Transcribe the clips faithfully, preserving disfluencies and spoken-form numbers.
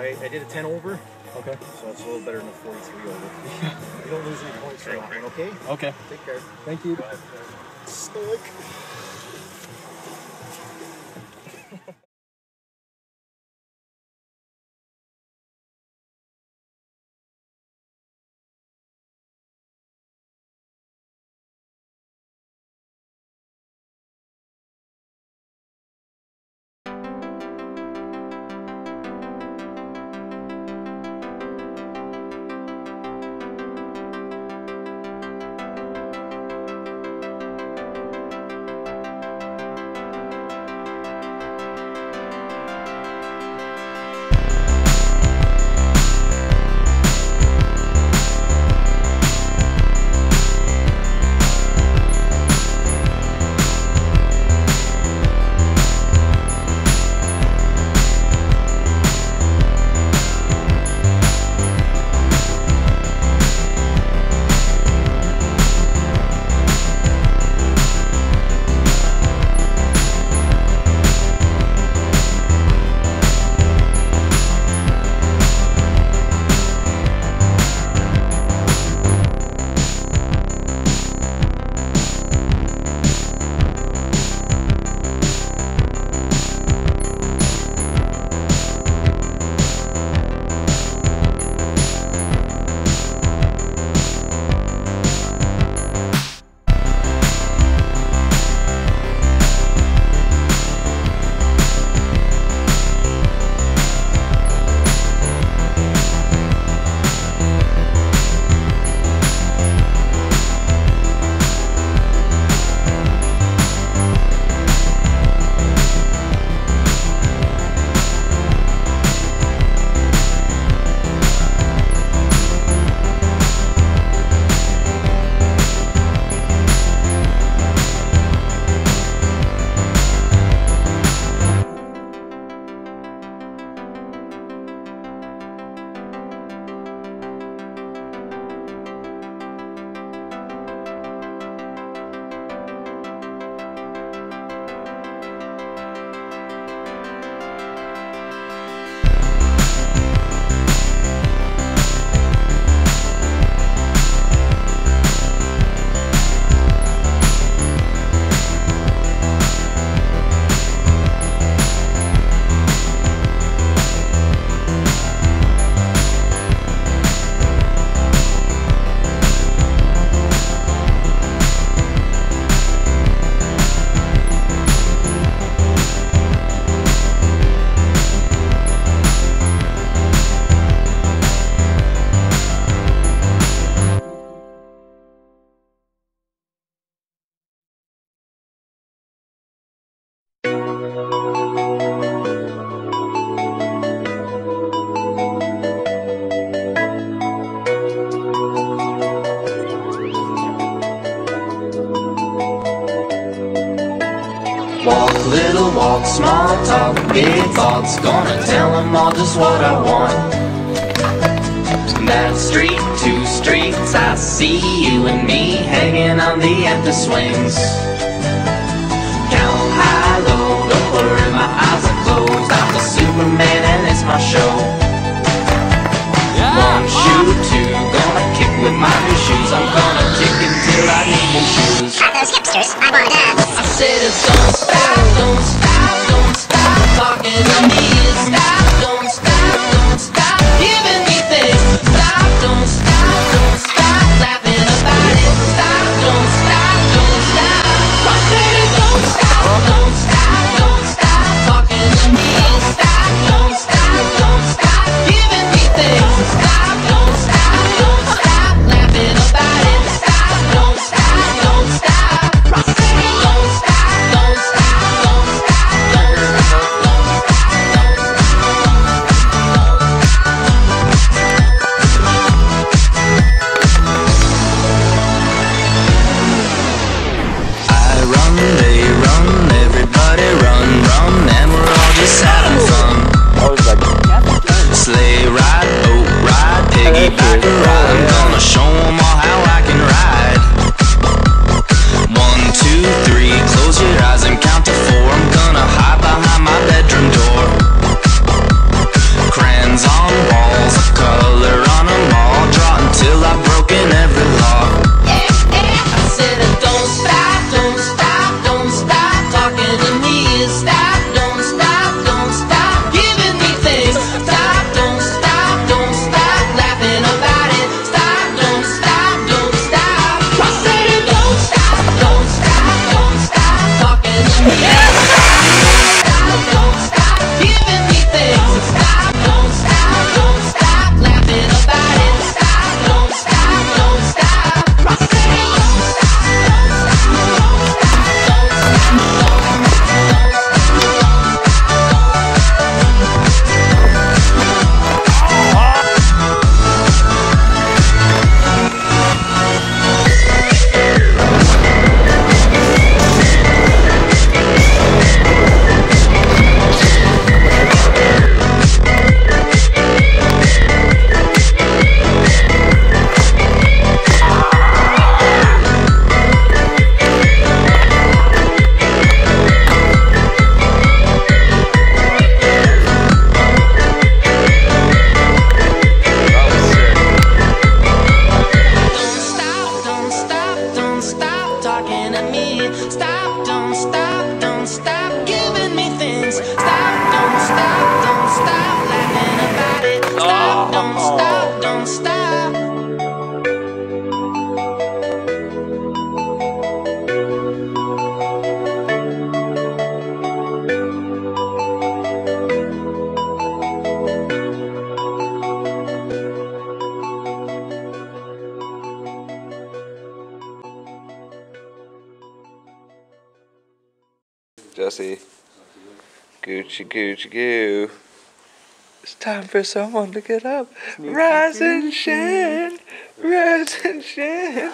I, I did a ten over. Okay. So it's a little better than a forty-three over. You don't lose any points for that one, okay? Okay. Take care. Thank you. Stoic. Walk, little walk, small talk, big thoughts. Gonna tell them all just what I want. That street, two streets, I see you and me hanging on the empty swings. Count high, low, don't worry, my eyes are closed. I'm the Superman and it's my show. Yeah. One shoe, two, gonna kick with my new shoes. I'm gonna kick until I need new shoes. At those hipsters, I wanna dance. I said it's don't stop, don't stop, don't stop talking to me. Stop, don't stop, don't stop giving me things. Stop, don't stop, don't stop laughing about it. Stop, don't stop, don't stop. I said it don't stop, don't stop, don't stop talking to me. Stop, don't stop, don't stop giving me things. Stop, don't stop, don't stop laughing about it. Stop, don't stop, don't stop. I said it don't stop, don't stop, don't stop, don't stop, don't I run, they run, everybody run, run, and we're all just having fun. Sleigh ride, boat ride, piggyback ride. I'm gonna show them all how I can ride. One, two, three, close your eyes and count to four. I'm gonna hide behind my bedroom door. Crayons on me. Stop, don't stop, don't stop giving me things. Stop, don't stop, don't stop laughing about it. Stop, don't stop, don't stop. Jesse, Gucci, Gucci, goo. It's time for someone to get up. Rise and shine, rise and shine.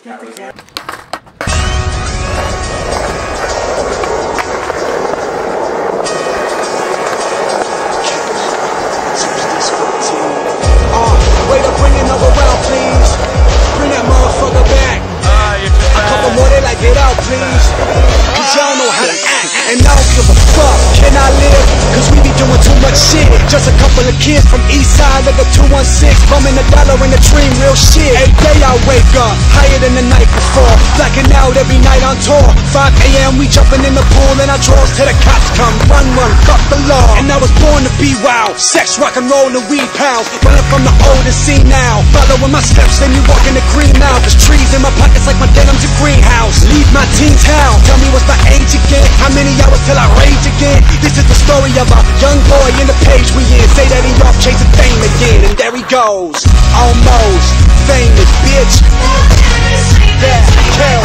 Uh, wait up, bring another round, please. Bring that motherfucker back. A couple more, they like, get out, please. Cause y'all know how to act, and I don't give a fuck. Can I live? Cause we be doing too much shit. Just a couple of kids from east side of the two one six, bumming a dollar in the dream, real shit. Every day I wake up, higher than the night before. Blacking out every night on tour. five A M we jumping in the pool, and I draws till the cops come. Run, run, fuck the law. And I was born to be wild. Sex, rock and roll, and weed pounds. Running from the old and see now. Following my steps, then you walk in the green now. There's trees in my pockets like my denim's a greenhouse. Leave my teens how? Tell me what's my age again? How many hours till I rage again? This is the story of a young boy in the page we in. Say that he off chasing fame again, and there he goes. Almost famous, bitch. Yeah, kill.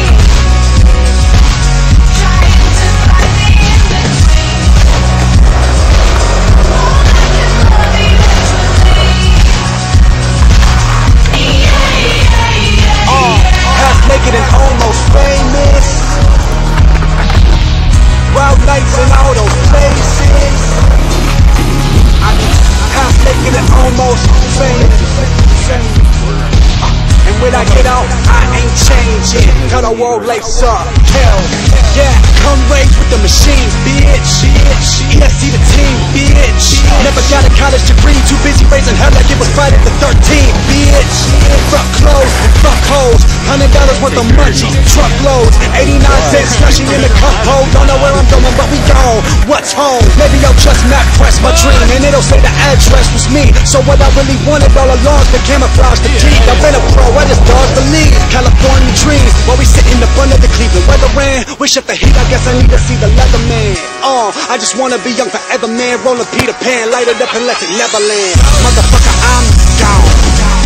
Naked and almost famous. Wild nights in all those places. Half naked and almost famous. And when I get out, I ain't changing. Cut a wall lace up, hell. Yeah, come raise with the machines, bitch. E E S C the team, bitch. Never got a college degree, too busy raising hell like it was Friday the thirteenth, bitch. Fuck clothes and fuck hoes. Hundred dollars worth of munchies, truckloads. Eighty-nine cents slushing in the cup hole. Don't know where I'm going, but we gone. What's home? Maybe I'll just not press my dream, and it'll say the address was me. So what I really wanted all along, the camouflage, the teeth. I've been a pro, I just dodged the lead. California dreams, while we sitting up under the Cleveland weather ran. Wish up the heat, I guess I need to see the Leatherman. Uh, I just wanna be young forever, man. Rolling Peter Pan, light it up and let it never land. Motherfucker, I'm gone.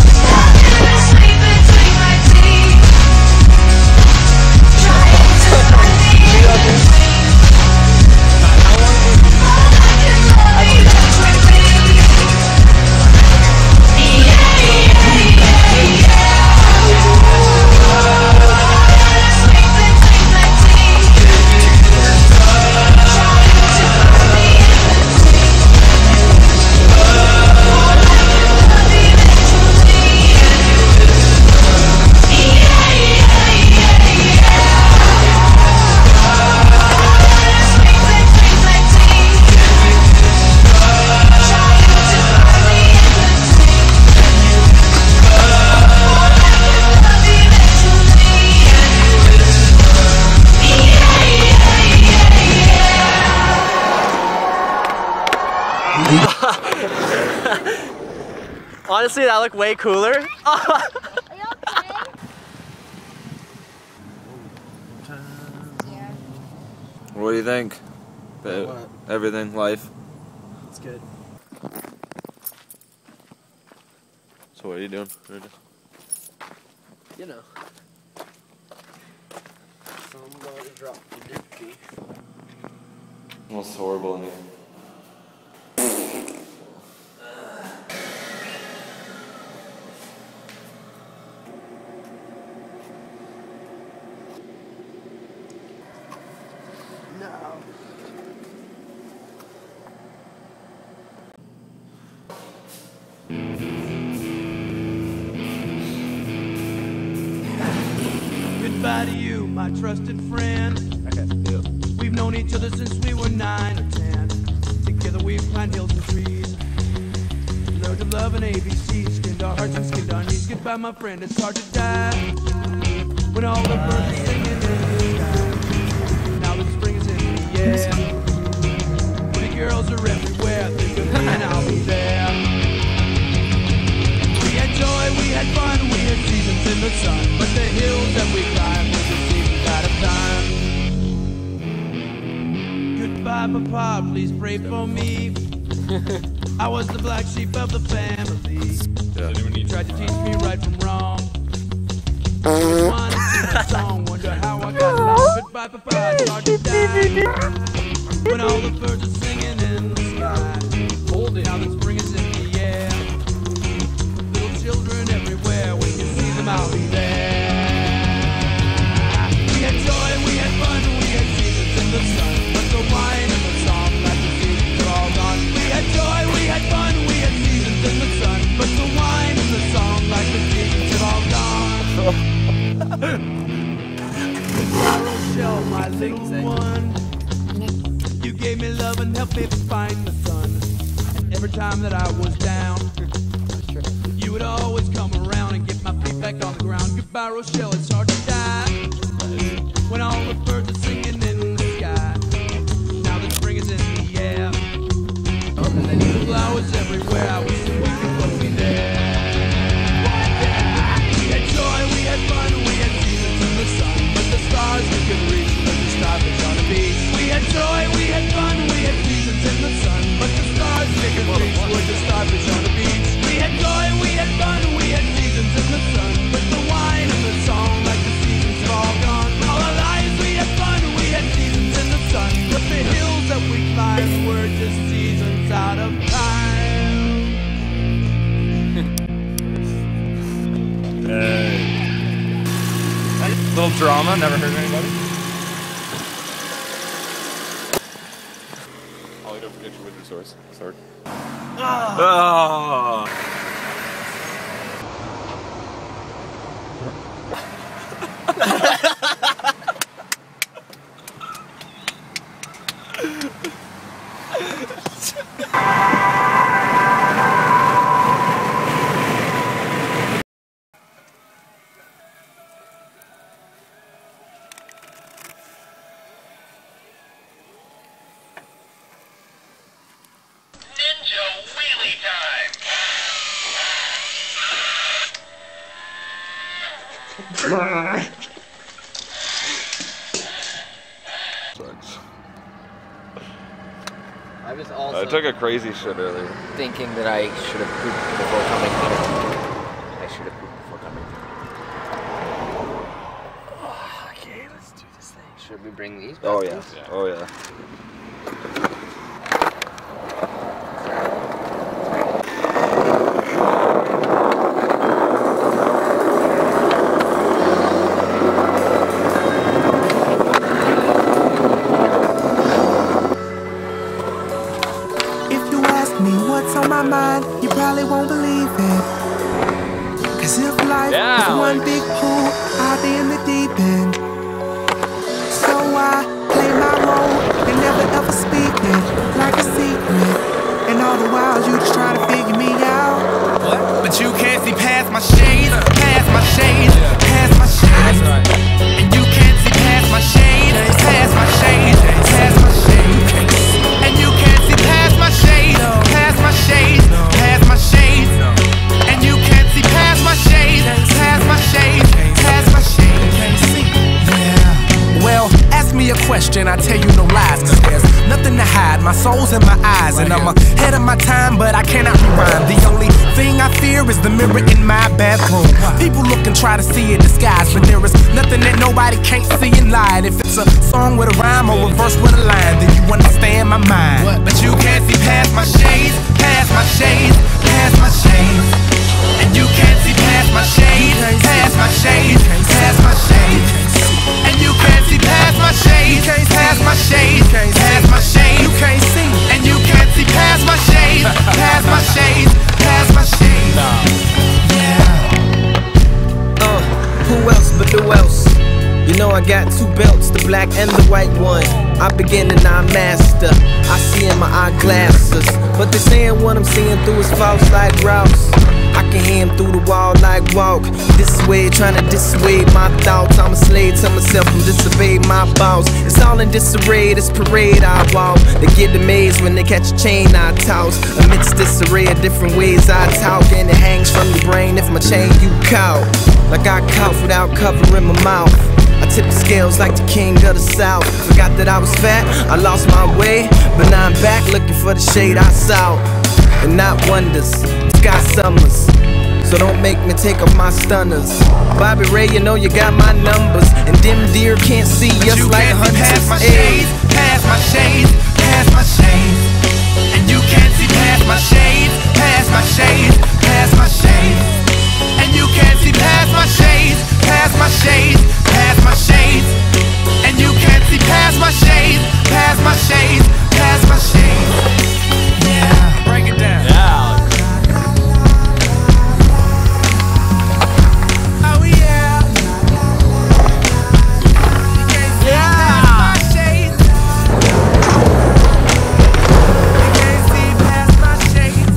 Honestly, that looked way cooler. What do you think? About What? everything, life. It's good. So what are you doing right now? You know. So I'm going to drop the dookie. Most horrible in here. No. Goodbye to you, my trusted friend. Okay, deal. We've known each other since we were nine or ten. Together we've climbed hills and trees. Learned to love and A B C. Skinned our hearts and skinned our knees. Goodbye, my friend, it's hard to die when all the birds are singing. in the sky. Now the spring is in the air. Pretty girls are everywhere. Think of me and I'll be there. We had joy, we had fun, we had seasons in the sun. But the hills that we climbed were the seasons out of time. Goodbye, Papa, please pray for me. I was the black sheep of the family. You tried to teach me right from wrong. Just wanted to sing a song, wonder how I got along. Goodbye, Papa, it's hard to die. When all the birds are singing in the sky. Hold it, now the spring is in the air. Little children everywhere, when you see them, I'll be there. We had joy, we had fun, we had seasons in the sun. But the wine and the song, like the seasons are all gone. We had joy, we had fun, we had seasons in the sun. But the wine and the song, like the seasons are all gone. Rochelle, my little one, you gave me love and helped me find the sun. And every time that I was down, you would always come around and get my feet back on the ground. Goodbye, Rochelle, it's hard to die when all the birds are singing in the sky. Now the spring is in the air. The flowers everywhere, I wish that we could both be there. We had joy, we had fun, we had seasons in the sun. But the stars we could reach were the starfish on the beach. We had joy, we had fun, we had seasons in the sun. But the stars we could reach were the starfish on the beach. We had joy, we had fun, we had seasons in the sun. But the wine and the song, like the seasons have all gone. All our lives we had fun, we had seasons in the sun. But the hills that we climbed were just seasons out of time. Hey. Little drama, never heard of anybody. Ollie, don't forget your wizard swords. Sword. Oh. I was also I took a crazy shit earlier. thinking that I should have pooped before coming here. I should have pooped before coming here. Oh, okay, let's do this thing. Should we bring these back? Oh yeah. please? Oh yeah. On my mind, you probably won't believe it. Cause if life yeah, was one big pool, I'd be in the deep end. So I play my role and never ever speak it like a secret. And all the while you just try to figure me out. What? But you can't see past my shades, past my shades, past my shades. And you can't see past my shades, past my shades, past my shades. And you can't see past my shades, past my shades, past my shades. And you can't see past my shades, past my shades, past my shades. Yeah. Well, ask me a question, I tell you no lies. Cause there's nothing to hide, my soul's in my eyes. And I'm ahead of my time, but I cannot rewind. The only thing I fear is the mirror in my bathroom. People look and try to see it disguised, but there is nothing that nobody can't see in light. If it's a song with a rhyme or a verse with a line, then you understand my mind. But you can't see past my shades, past my shades, past my shades. And you can't see past my shades, past my shades, past my shades. And you can't see past my shades, past my shades, past my shades. You can't see, and you can't see past my shades, past my shades, past my shades. Yeah. Uh, who else but who else? You know I got two belts. it's the black and the white one. I begin and I master. I see in my eyeglasses, but they saying what I'm seeing through is false like Rouse. I can hear him through the wall like walk this way, trying to dissuade my thoughts. I'm a slave to myself and disobey my boss. It's all in disarray, this parade I walk. They get amazed when they catch a chain I toss. Amidst this array of different ways I talk, and it hangs from your brain if my chain you caught. Like I cough without covering my mouth. I tip the scales like the king of the south. Forgot that I was fat, I lost my way, but now I'm back looking for the shade I saw. And not wonders, Scott Summers. So don't make me take off my stunners. Bobby Ray, you know you got my numbers, and them deer can't see us you like can't hunters. see past my shades, past my shades, past my shades. And you can't see past my shades, past my shades, past my shades. And you can't see past my shades, past my shades, past my shades. And you can't see past my shades, past my shades, past my shades. Yeah, break it down. Yeah. Oh yeah. You can't see past my shades. You can't see past my shades.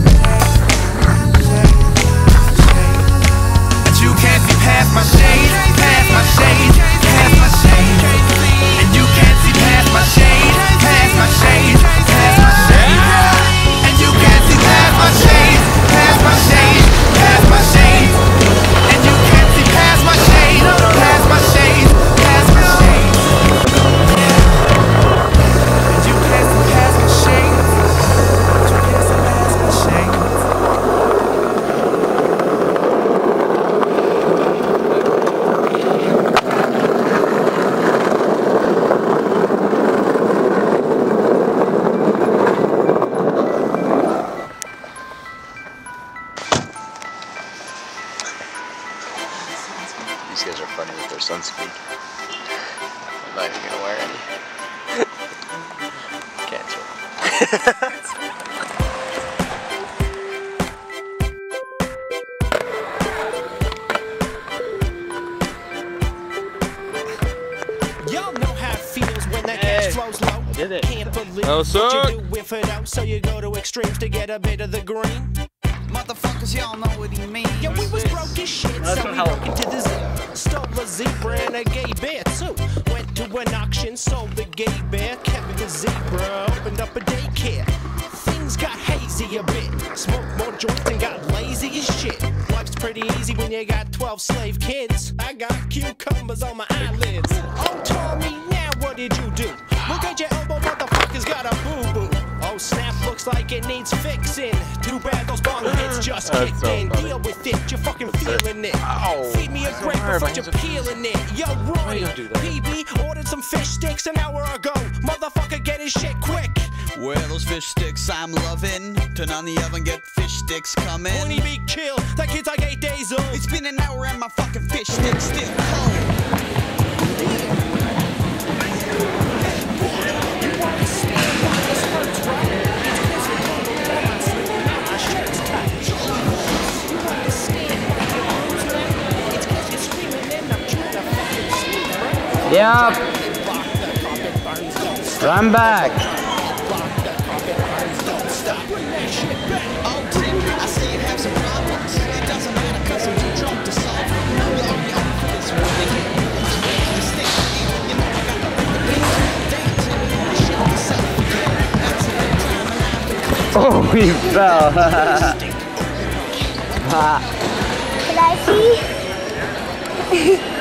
And you can't see past my shades, past my shades, past my shades. And you can't see past my shades, past my shades, past my shades. And you can't see past my shades, past my shades, past my shades. And you can't see past my shades, past my shades, past my shades. And you can't see past my shades. You can't see past my shades. These guys are funny with their sunscreen. I'm not even gonna wear any. Cancel. Y'all know how it feels when that gas flows low. Did it. Can't believe No, what sir. you do with it out, so you go to extremes to get a bit of the green. Motherfuckers, y'all know what he means. Yo, we was broke as shit, That's so we how- broke into the zoo. Stole a zebra and a gay bear too. Went to an auction, sold the gay bear, kept the zebra, opened up a daycare. Things got hazy a bit, smoked more joints and got lazy as shit. Life's pretty easy when you got twelve slave kids. I got cucumbers on my eyelids. Oh, Tommy, now what did you do? Look at your elbow, motherfucker's got a boo-boo. Oh, snap, looks like it needs fixing. Too bad those bong hits just That's kicked so in. funny. Deal with it, you're fucking feeling it. Ow. Feed me a That's grape so hard, before my you're hands are- peeling it. Yo, Why you Roy, don't do that? P B ordered some fish sticks an hour ago. Motherfucker, get his shit quick. Where are those fish sticks I'm loving? Turn on the oven, get fish sticks coming. Pointy beak chill, that kid's like eight days old. It's been an hour and my fucking fish sticks still cold. Yep. Run back. Oh, Tim, I see you have some problems. It doesn't matter cause I'm too drunk to solve them. Yo, yo, this one here. I'm ready to stay here. You know I got to bring the beat. Damn, Tim, you wanna shit yourself again. That's a good time and I've been clean. Oh, he fell. Can I see?